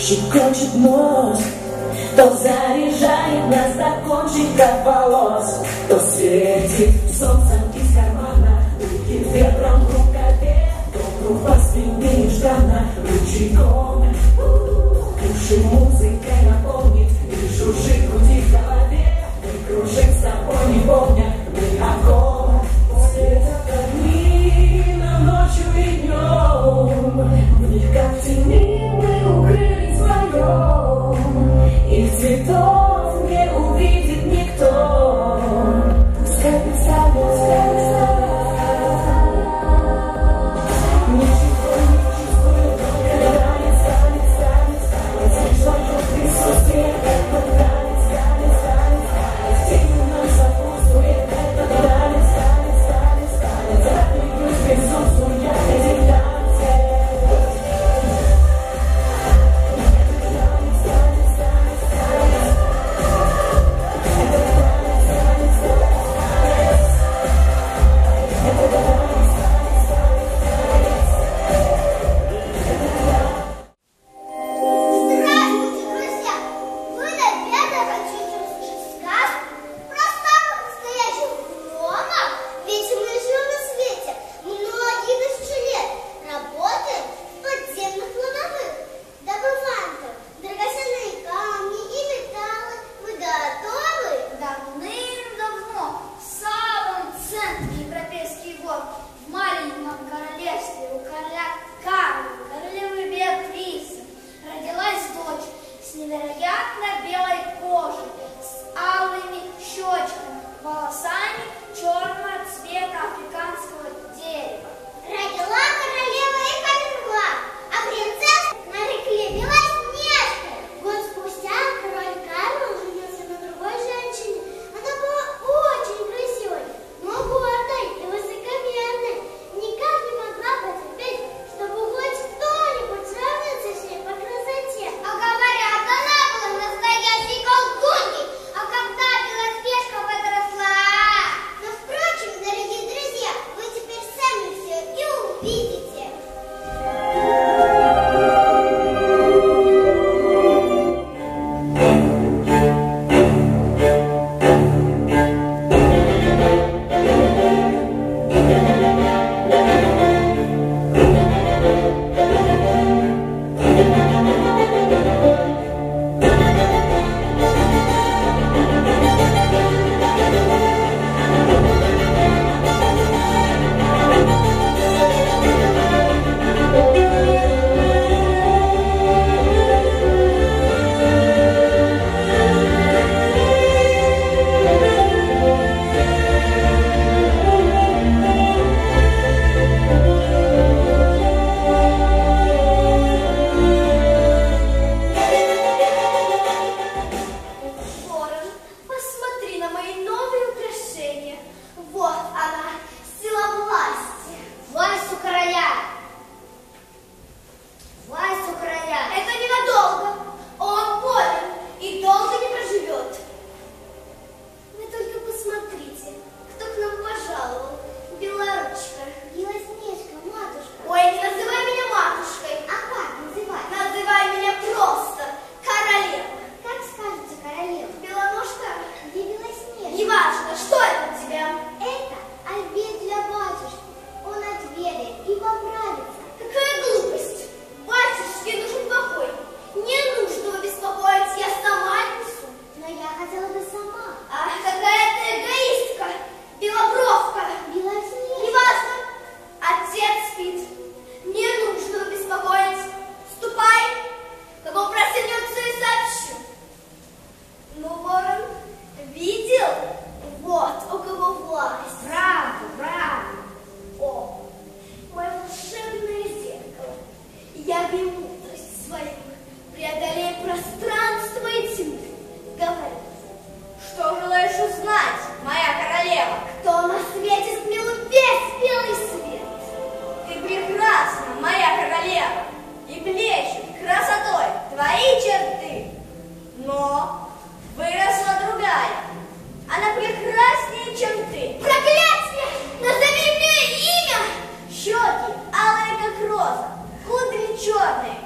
щекочет нос, то заряжает нас до кончиков волос, то светит солнцем из кармана, руки ветром в рукаве, то по спине нежданно ручейком, уши музыкой наполнит, и шуршит в груди в голове, мы кружим с тобой, не помня, мы о ком. Светят огни нам ночью и днем, в них как тени мы укрылись вдвоем, и цветов не увидит никто. Пускай представит, ничего не чувствует, только танец, танец, танец, танец, лишь вокруг присутствие, этот танец, танец, танец, танец, тень нам сопутствует, этот танец, танец, танец, танец, откликнусь присутствуя, эти танцы. Щеки алые, как роза, кудри черные,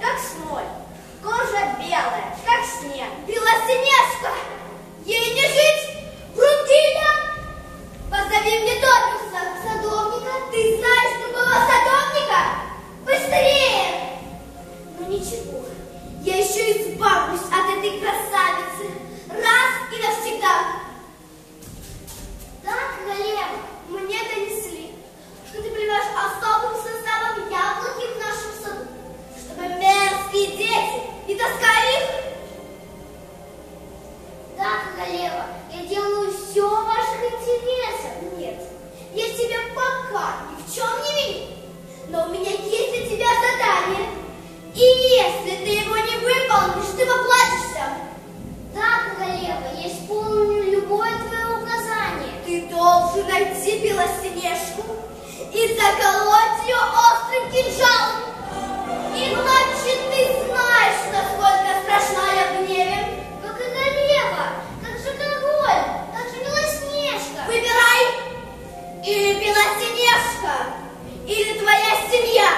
Если ты его не выполнишь, ты поплатишься. Да, королева, я исполню любое твое указание. Ты должен найти Белоснежку и заколоть ее острым кинжалом. Иначе ты знаешь, насколько страшна я в гневе. Но королева, как же король, как же Белоснежка? Выбирай, или Белоснежка, или твоя семья.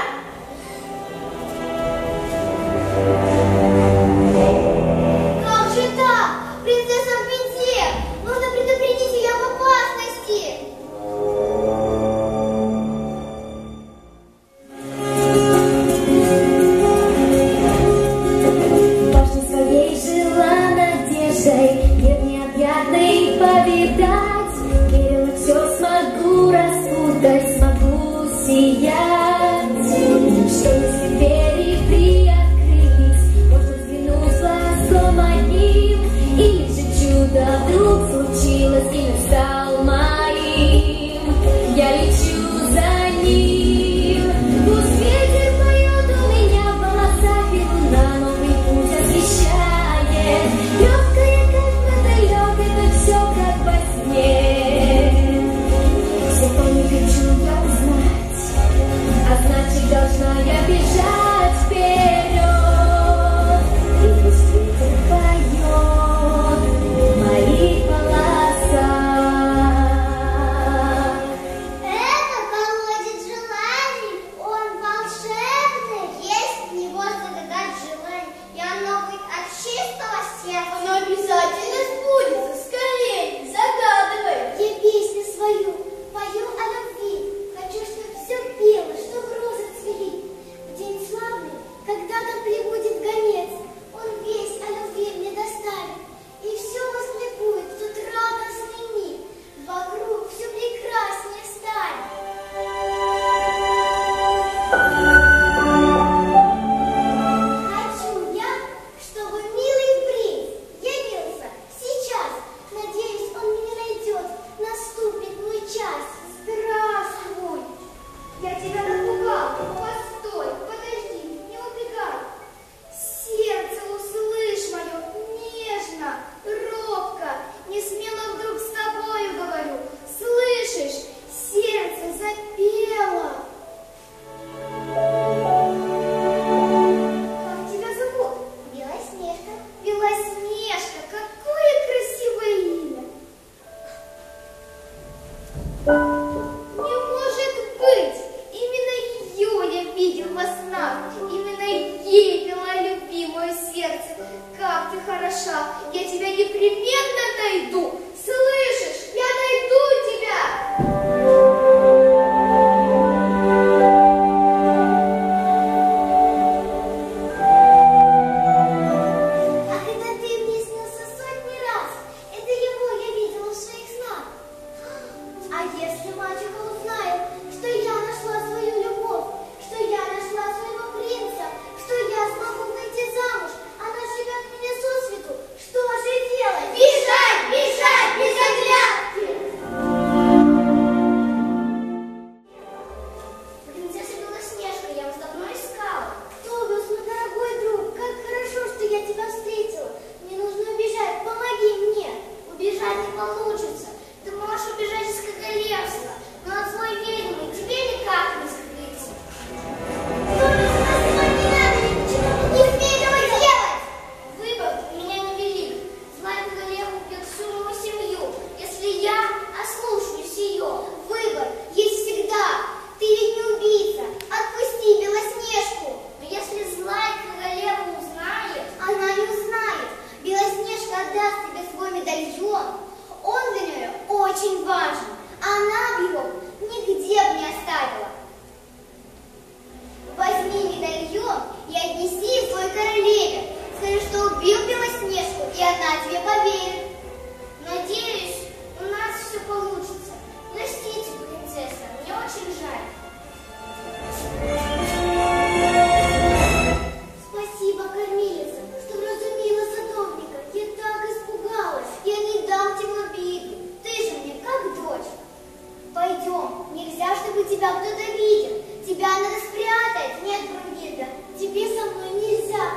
Как же так? Принцесса в беде. Нужно предупредить ее об опасности. Башней своей жила надеждой мир необъятный повидать. Верила, все смогу распутать, смогу сиять. Что если двери приоткрылись, можно взглянуть глазком одним, или же чудо вдруг случилось и настал моим. Я лечу за ним, пусть ветер поет у меня в волосах, и луна новый путь освещает. Легкая, как мотылек, это все как во сне. Все не хочу я узнать, а значит должна я бежать вперед. И пусть ветер поет в моих волосах. Это колодец желаний, он волшебный. Есть в него загадать желание, и оно будет от чистого сердца. Оно обязательно сбудется. Скорее, загадывай. Я песню свою пою о любви. Хочу, чтобы все пело, чтобы розы цвели. В день славный, когда там прибудет гонец, он весь о любви мне доставит. И все возликует в тот радостный миг. Вокруг все прекраснее станет. Хочу я, чтобы милый принц явился сейчас. Надеюсь, он меня найдет. Наступит мой час. Здравствуй. Я тебя напугал. Постой, подожди, не убегай. Сердце, услышь мое, нежно, робко, не смело вдруг с тобою говорю. Слышишь, сердце запело. Как тебя зовут? Белоснежка. Белоснежка, какое красивое имя. Не может быть! Именно ее я видел во снах. Именно ей пела любви мое сердце. Как ты хороша! Я тебя непременно найду. Слышишь? Я найду тебя! Ах, это ты мне снился сотни раз. Это его я видела в своих снах. А если мачеха узнает, что я нашла свою любовь, что я нашла своего принца, что я смогу выйти замуж, она живет меня сосвету, что же делать? Бежать, бежать, без оглядки! Принцесса Белоснежка, я вас давно искала. Кто вы, мой дорогой друг? Как хорошо, что я тебя встретила. Мне нужно убежать, помоги мне. Убежать не получится. Ты можешь убежать из королевства, но от злой ведьмы тебе никак не скрыться. Только нас не надо, ничего не смей этого делать! Выбор у меня невелик. Злая королева убьет всю мою семью, если я ослушаюсь ее. Выбор есть всегда. Ты ведь не убийца. Отпусти Белоснежку. Но если злая королева узнает, она не узнает. Белоснежка отдаст тебе свой медальон. Он для нее очень важен. Она бы его нигде бы не оставила. Возьми медальон и отнеси свой королеве. Скажи, что убил Белоснежку, и она тебе поверит. Надеюсь, у нас все получится. Простите, принцесса, мне очень жаль. Спасибо, кормилица, что вразумила садовника. Я так испугалась. Я не дам тебе обиду. Ты же мне как дочь. Пойдем. Нельзя, чтобы тебя кто-то видел. Тебя надо спрятать. Нет, Брунгильда, тебе со мной нельзя.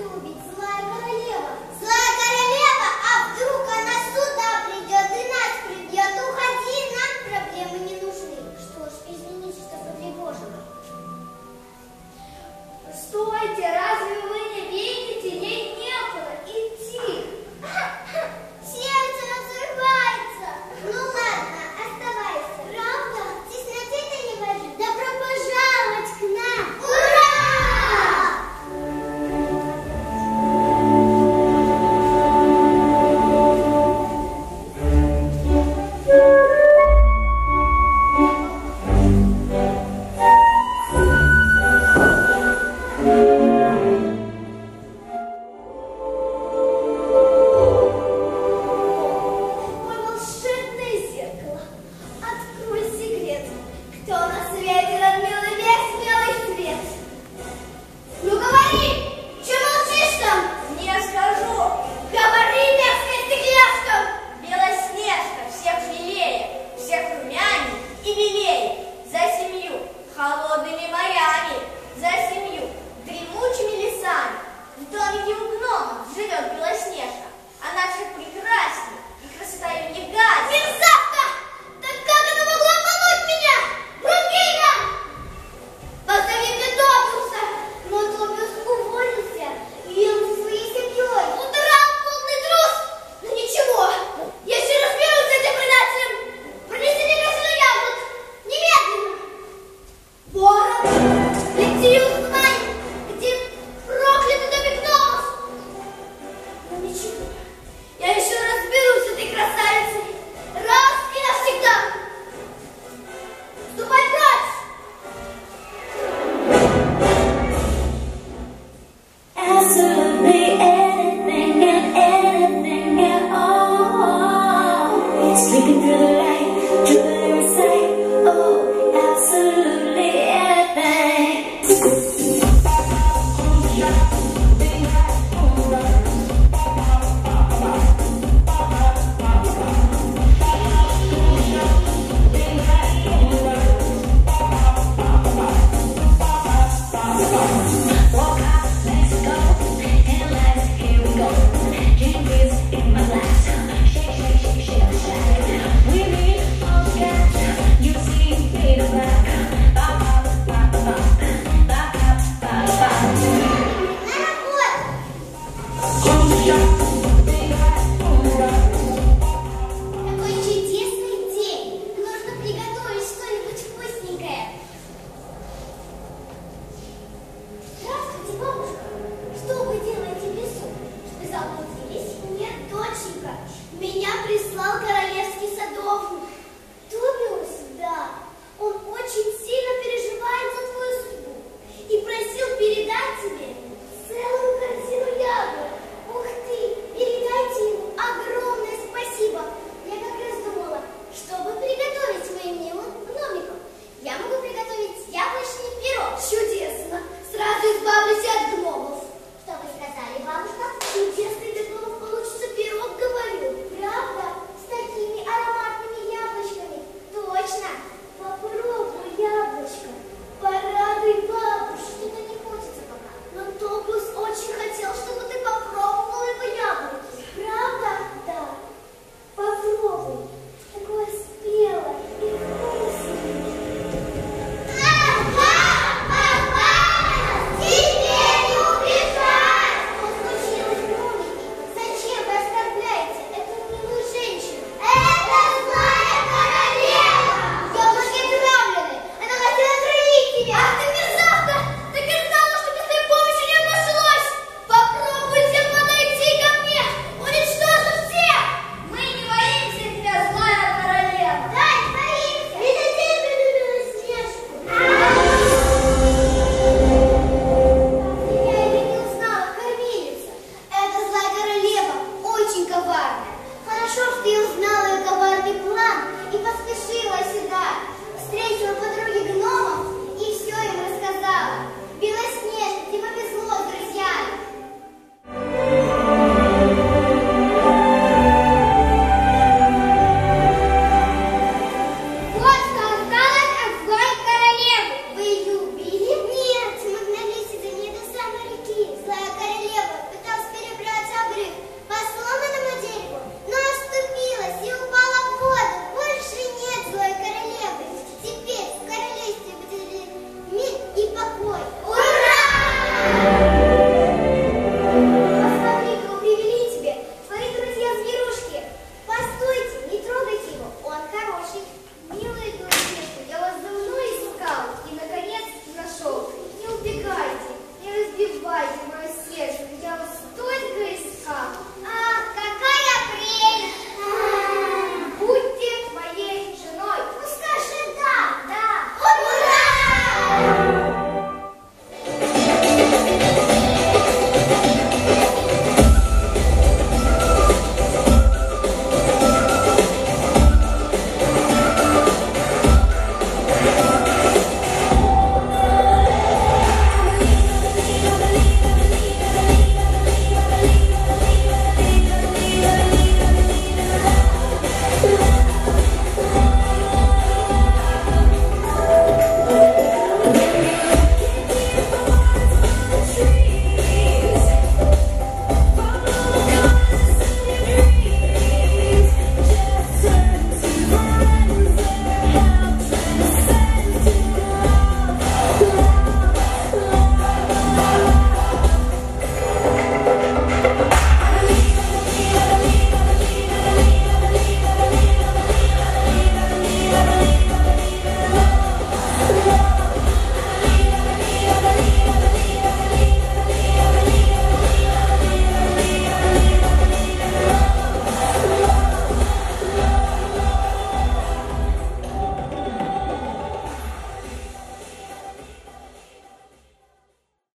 любит злая королева. Злая королева, а вдруг она сюда придет и нас прибьет? Уходи, нам проблемы не нужны. Что ж, извините, что потревожила. Стойте, разве вы не видите? Ей некуда идти. Сердце разрывается. Ну ладно, оставайся. Правда? В тесноте ты не важен. Добро пожаловать к нам. Ура! Мой волшебное зеркало, открой секрет. Кто на свете надмел весь белый свет? Ну говори, че молчишь там? Не скажу. Говори, мерзкая стекляшка. Белоснежка, всех милее, всех румяней и белее.